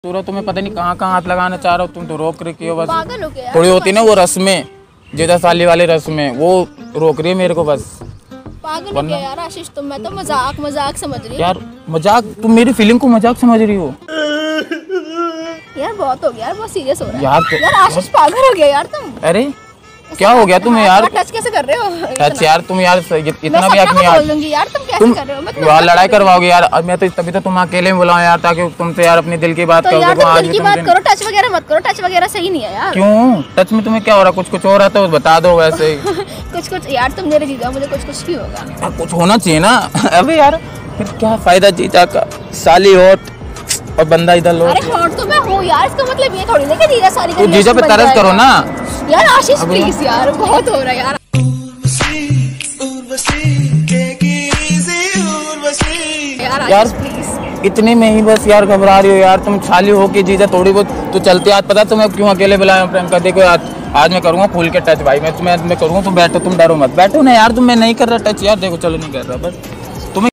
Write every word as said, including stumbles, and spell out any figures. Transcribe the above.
सूरज तुम्हें पता नहीं कहाँ कहाँ हाथ लगाना चाह रहे हो, तुम तो रोक रही हो बस। पागल हो गया यार, थोड़ी होती ना वो रस्में, जेदा साली वाले रस्में, वो रोक रही है मेरे को बस। पागल हो गया यार आशीष तुम, मैं तो मजाक मजाक समझ रही हूँ यार। मजाक? तुम मेरी फीलिंग को मजाक समझ रही हो यार। बहुत हो गया यार, बहुत सीरियस हो रहा है यार। तो यार आशीष पागल हो गया यार तुम। अरे क्या हो गया तुम्हें यार? टच कैसे कर रहे हो? टच यार तुम यार इतना भी मैं यार बोल दूंगी यार, तुम कैसे तुम कर रहे हो? मैं यार लड़ाई करवाओगे यार। अब मैं तो तभी तो तुम अकेले में बुलाऊं यार, ताकि तुमसे यार अपनी दिल की बात तो करो। यार तुम आज दिल की तुम बात दिन- करो, टच वगैरह मत करो, टच वगैरह सही नहीं है यार। क्यों? टच में तुम्हें क्या हो रहा? कुछ कुछ हो रहा तो बता दो वैसे ही। कुछ कुछ यार, तुम मेरे जीजा, मुझे कुछ कुछ भी होगा यार कुछ होना चाहिए ना। अबे यार फिर क्या फायदा जीजा का, साली होट और बंदा इधर लो। अरे हॉट तो मैं हूँ यार, इसका मतलब ये थोड़ी ना कि जीजा सारी तो जीजा पे तरस करो ना यार। आशीष प्लीज यार, बहुत हो रहा है यार। यार यार आशीष प्लीज। इतने में ही बस यार घबरा रही हो यार तुम। साली हो के जीजा थोड़ी बहुत तो चलते। आज पता तुम्हें क्यों अकेले बुलाया प्रेम का? देखो आज आज मैं करूँगा फूल के टच भाई। मैं तुम्हें मैं करूँगा, तुम बैठो, तुम डरो मत। बैठो ना यार, तुम मैं नहीं कर रहा टच यार। देखो चलो नहीं कर रहा बस।